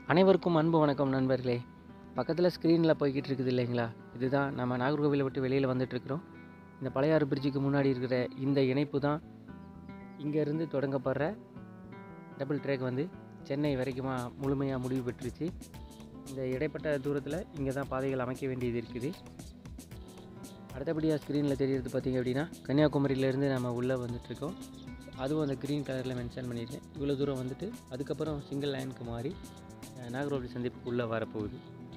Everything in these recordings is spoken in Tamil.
அனைவருக்கும் அன்பு வணக்கம் நண்பர்களே. பக்கத்தில் ஸ்க்ரீனில் போய்கிட்டு இருக்குது இல்லைங்களா, இதுதான் நம்ம நாகர்கோவிலை விட்டு வெளியில் வந்துட்டுருக்குறோம். இந்த பழையாறு பிரிட்ஜுக்கு முன்னாடி இருக்கிற இந்த இணைப்பு தான் இங்கேருந்து தொடங்கப்படுற டபுள் ட்ராக் வந்து சென்னை வரைக்குமா முழுமையாக முடிவு பெற்றுச்சு. இந்த இடைப்பட்ட தூரத்தில் இங்கே தான் பாதைகள் அமைக்க வேண்டியது இருக்குது. அடுத்தபடியாக ஸ்க்ரீனில் தெரிகிறது பார்த்திங்க அப்படின்னா, கன்னியாகுமரியிலேருந்து நம்ம உள்ளே வந்துட்டுருக்கோம். அதுவும் அந்த க்ரீன் கலரில் மென்ஷன் பண்ணியிருக்கேன். இவ்வளோ தூரம் வந்துட்டு அதுக்கப்புறம் சிங்கிள் லைனுக்கு மாறி நாகர்கோவில் சந்திப்புக்கு உள்ளே வரப்போகுது.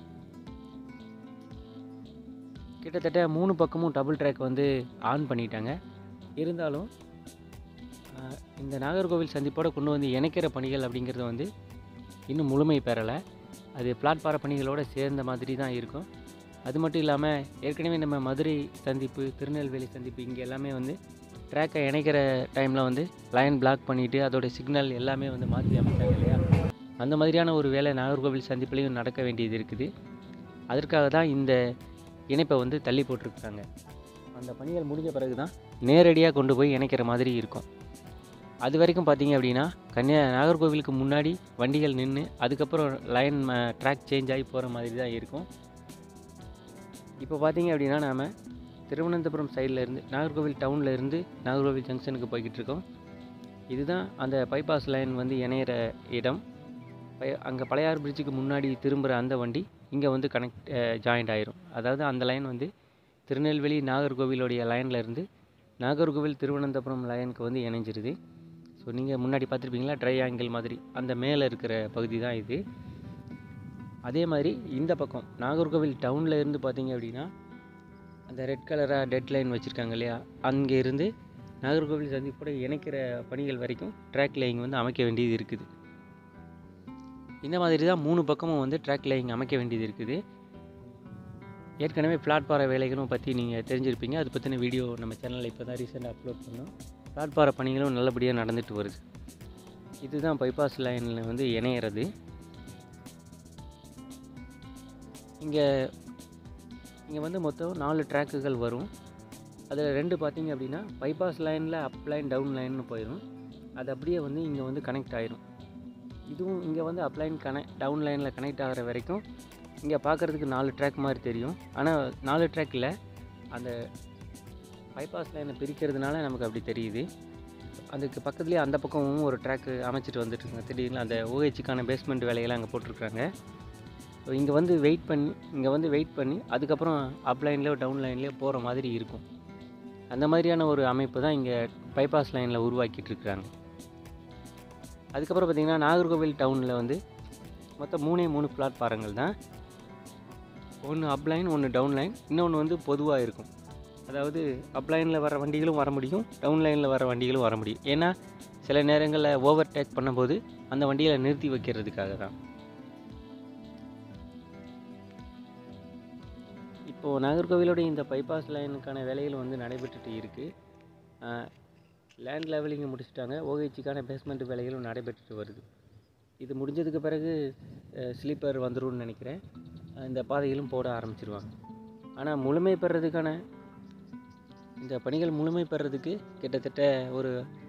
கிட்டத்தட்ட 3 பக்கமும் டபுள் ட்ராக் வந்து ஆன் பண்ணிட்டாங்க. இருந்தாலும் இந்த நாகர்கோவில் சந்திப்போடு கொண்டு வந்து இணைக்கிற பணிகள் அப்படிங்கிறது வந்து இன்னும் முழுமை பெறலை. அது பிளாட்பார பணிகளோடு சேர்ந்த மாதிரி தான் இருக்கும். அது மட்டும் இல்லாமல் ஏற்கனவே நம்ம மதுரை சந்திப்பு, திருநெல்வேலி சந்திப்பு இங்கே எல்லாமே வந்து ட்ராக்கை இணைக்கிற டைமில் வந்து லைன் பிளாக் பண்ணிவிட்டு அதோடய சிக்னல் எல்லாமே வந்து மாற்றி அமைச்சாங்க இல்லையா. அந்த மாதிரியான ஒரு வேலை நாகர்கோவில் சந்திப்புலையும் நடக்க வேண்டியது இருக்குது. அதற்காக தான் இந்த இணைப்பை வந்து தள்ளி போட்டிருக்காங்க. அந்த பணிகள் முடிஞ்ச பிறகு தான் நேரடியாக கொண்டு போய் இணைக்கிற மாதிரி இருக்கும். அது வரைக்கும் பார்த்திங்க அப்படின்னா நாகர்கோவிலுக்கு முன்னாடி வண்டிகள் நின்று அதுக்கப்புறம் லைன் ட்ராக் சேஞ்ச் ஆகி போகிற மாதிரி தான் இருக்கும். இப்போ பார்த்திங்க அப்படின்னா நாம் திருவனந்தபுரம் சைட்லேருந்து நாகர்கோவில் டவுனில் இருந்து நாகர்கோவில் ஜங்ஷனுக்கு போய்கிட்டு இருக்கோம். இதுதான் அந்த பைபாஸ் லைன் வந்து இணையிற இடம். அங்கே பழையாறு பிரிட்ஜுக்கு முன்னாடி திரும்புகிற அந்த வண்டி இங்கே வந்து ஜாயிண்ட் ஆயிரும். அதாவது அந்த லைன் வந்து திருநெல்வேலி நாகர்கோவிலுடைய லைனில் இருந்து நாகர்கோவில் திருவனந்தபுரம் லைனுக்கு வந்து இணைஞ்சிருது. ஸோ நீங்கள் முன்னாடி பார்த்துருப்பீங்களா, ட்ரையாங்கிள் மாதிரி அந்த மேலே இருக்கிற பகுதி தான் இது. அதே மாதிரி இந்த பக்கம் நாகர்கோவில் டவுனில் இருந்து பார்த்தீங்க அப்படின்னா அந்த ரெட் கலராக டெட் லைன் வச்சுருக்காங்க இல்லையா, அங்கே இருந்து நாகர்கோவில் சந்திப்போட இணைக்கிற பணிகள் வரைக்கும் ட்ராக் லேயிங் வந்து அமைக்க வேண்டியது இருக்குது. இந்த மாதிரி தான் 3 பக்கமும் வந்து ட்ராக் லேயிங் அமைக்க வேண்டியது இருக்குது. ஏற்கனவே பிளாட்பார வேலைகளும் பற்றி நீங்கள் தெரிஞ்சிருப்பீங்க. அது பற்றின வீடியோ நம்ம சேனலில் இப்போ தான் ரீசெண்டாக அப்லோட் பண்ணோம். பிளாட்பார பணிகளும் நல்லபடியாக நடந்துட்டு வருது. இதுதான் பைபாஸ் லைனில் வந்து இணையிறது. இங்கே வந்து மொத்தம் 4 ட்ராக்குகள் வரும். அதில் 2 பார்த்திங்க அப்படின்னா பைபாஸ் லைனில் அப் லைன் டவுன் லைன்னு போயிடும். அது அப்படியே வந்து இங்கே வந்து கனெக்ட் ஆகிரும். இதுவும் இங்கே வந்து அப் லைன் டவுன் லைனில் கனெக்ட் ஆகிற வரைக்கும் இங்கே பார்க்குறதுக்கு 4 ட்ராக் மாதிரி தெரியும். ஆனால் 4 ட்ராக்கில் அந்த பைபாஸ் லைனை பிரிக்கிறதுனால நமக்கு அப்படி தெரியுது. அதுக்கு பக்கத்துலேயே அந்த பக்கமும் ஒரு ட்ராக்கு அமைச்சிட்டு வந்துட்டுருக்காங்க. திடீர்னு அந்த ஓஹெச்சுக்கான பேஸ்மெண்ட் வேலையெல்லாம் அங்கே போட்டிருக்காங்க. ஸோ இங்கே வந்து வெயிட் பண்ணி அதுக்கப்புறம் அப் லைன்லேயோ டவுன் லைன்லேயோ போகிற மாதிரி இருக்கும். அந்த மாதிரியான ஒரு அமைப்பு தான் இங்கே பைபாஸ் லைனில் உருவாக்கிட்டு இருக்கிறாங்க. அதுக்கப்புறம் பார்த்திங்கன்னா நாகர்கோவில் டவுனில் வந்து மொத்தம் 3 பிளாட்பாரங்கள் தான். ஒன்று அப் லைன், ஒன்று டவுன் லைன், இன்னொன்று வந்து பொதுவாக இருக்கும். அதாவது அப் லைனில் வர வண்டிகளும் வர முடியும், டவுன் லைனில் வர வண்டிகளும் வர முடியும். ஏன்னா சில நேரங்களில் ஓவர் டேக் பண்ணும்போது அந்த வண்டிகளை நிறுத்தி வைக்கிறதுக்காக தான். இப்போது நாகர்கோவிலோடைய இந்த பைபாஸ் லைனுக்கான வேலைகள் வந்து நடைபெற்றுட்டு இருக்குது. லேண்ட் லெவலிங்கை முடிச்சுட்டாங்க. ஓஹெச்சுக்கான பேஸ்மெண்ட் வேலைகளும் நடைபெற்றுட்டு வருது. இது முடிஞ்சதுக்கு பிறகு ஸ்லீப்பர் வந்துரும்னு நினைக்கிறேன். இந்த பாதைகளும் போட ஆரம்பிச்சிருவாங்க. ஆனால் முழுமை பெறதுக்கான இந்த பணிகள் முழுமை பெறதுக்கு கிட்டத்தட்ட ஒரு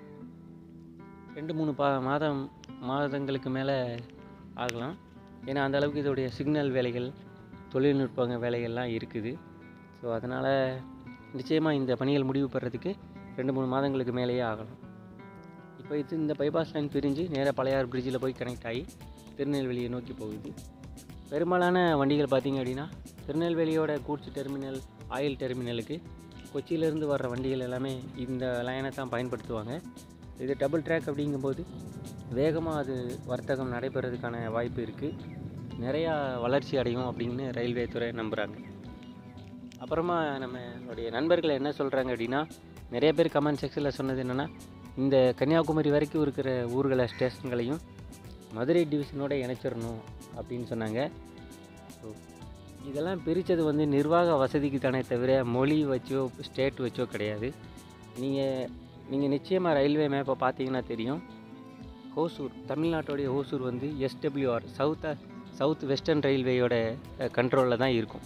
2-3 மாதங்களுக்கு மேலே ஆகலாம். ஏன்னா அந்த அளவுக்கு இதோடைய சிக்னல் வேலைகள், தொழில்நுட்ப வேலைகள்லாம் இருக்குது. ஸோ அதனால் நிச்சயமாக இந்த பணிகள் முடிவு பெறதுக்கு 2-3 மாதங்களுக்கு மேலேயே ஆகலாம். இப்போ இந்த பைபாஸ் லைன் பிரிஞ்சு நேராக பழையாறு பிரிட்ஜில் போய் கனெக்ட் ஆகி திருநெல்வேலியை நோக்கி போகுது. பெரும்பாலான வண்டிகள் பார்த்திங்க அப்படின்னா திருநெல்வேலியோட கூட்ஸ் டெர்மினல், ஆயில் டெர்மினலுக்கு கொச்சியிலேருந்து வர்ற வண்டிகள் எல்லாமே இந்த லைனை தான் பயன்படுத்துவாங்க. இது டபுள் ட்ராக் அப்படிங்கும்போது வேகமாக அது வர்த்தகம் நடைபெறதுக்கான வாய்ப்பு இருக்குது. நிறையா வளர்ச்சி அடையும் அப்படின்னு ரயில்வே துறை நம்புகிறாங்க. அப்புறமா நம்மளுடைய நண்பர்கள் என்ன சொல்கிறாங்க அப்படின்னா, நிறைய பேர் கமெண்ட் செக்ஷனில் சொன்னது என்னென்னா, இந்த கன்னியாகுமரி வரைக்கும் இருக்கிற ஊர்களை, ஸ்டேஷன்களையும் மதுரை டிவிஷனோட இணைச்சிடணும் அப்படின்னு சொன்னாங்க. ஸோ இதெல்லாம் பிரித்தது வந்து நிர்வாக வசதிக்கு தானே தவிர மொழி வச்சோ ஸ்டேட் வச்சோ கிடையாது. நீங்கள் நிச்சயமாக ரயில்வே மேப்பை பார்த்தீங்கன்னா தெரியும். ஹோசூர், தமிழ்நாட்டோடைய ஹோசூர் வந்து SWR சவுத் வெஸ்டர்ன் ரயில்வேயோட கண்ட்ரோலில் தான் இருக்கும்.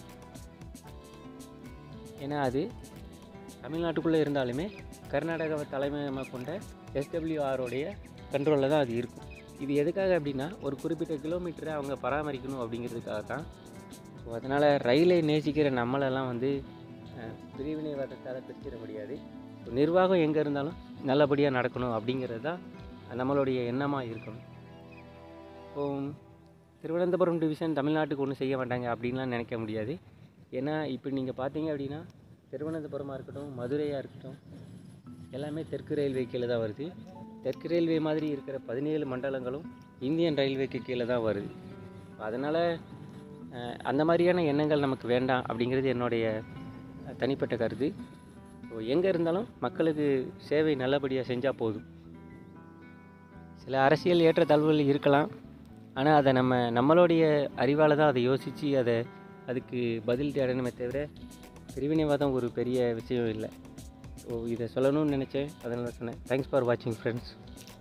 ஏன்னா அது தமிழ்நாட்டுக்குள்ளே இருந்தாலுமே கர்நாடகாவை தலைமையமாக கொண்ட SWRோடைய கண்ட்ரோலில் தான் அது இருக்கும். இது எதுக்காக அப்படின்னா ஒரு குறிப்பிட்ட கிலோமீட்டரை அவங்க பராமரிக்கணும் அப்படிங்கிறதுக்காக தான். ஸோ அதனால் ரயிலை நேசிக்கிற நம்மளெல்லாம் வந்து பிரிவினைவாதத்தால் பிரிச்சிட முடியாது. ஸோ நிர்வாகம் எங்கே இருந்தாலும் நல்லபடியாக நடக்கணும் அப்படிங்கிறது தான் நம்மளுடைய எண்ணமாக இருக்கணும். ஸோ திருவனந்தபுரம் டிவிஷன் தமிழ்நாட்டுக்கு ஒன்றும் செய்ய மாட்டாங்க அப்படின்லாம் நினைக்க முடியாது. ஏன்னா இப்போ நீங்கள் பார்த்தீங்க அப்படின்னா திருவனந்தபுரமாக இருக்கட்டும், மதுரையாக இருக்கட்டும், எல்லாமே தெற்கு ரயில்வே கீழே தான் வருது. தெற்கு ரயில்வே மாதிரி இருக்கிற 17 மண்டலங்களும் இந்தியன் ரயில்வேக்கு கீழே தான் வருது. அதனால் அந்த மாதிரியான எண்ணங்கள் நமக்கு வேண்டாம் அப்படிங்கிறது என்னுடைய தனிப்பட்ட கருத்து. ஸோ எங்கே இருந்தாலும் மக்களுக்கு சேவை நல்லபடியாக செஞ்சால் போதும். சில அரசியல் ஏற்றத்தாழ்வுகள் இருக்கலாம், ஆனால் அதை நம்மளுடைய அறிவால் தான் அதை யோசித்து அதுக்கு பதில் தேடணுமே தவிர பிரிவினைவாதம் ஒரு பெரிய விஷயம் இல்லை. ஸோ இதை சொல்லணும்னு நினச்சேன், அதனால சொன்னேன். தேங்க்ஸ் ஃபார் வாட்சிங் ஃப்ரெண்ட்ஸ்.